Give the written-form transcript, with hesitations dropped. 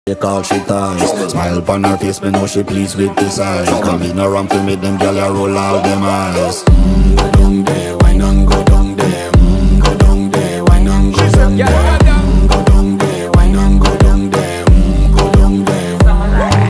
Take all she ties. Smile upon her face, me know she pleased with this eye. Come in around to make them gyal a roll out them eyes. Go down there.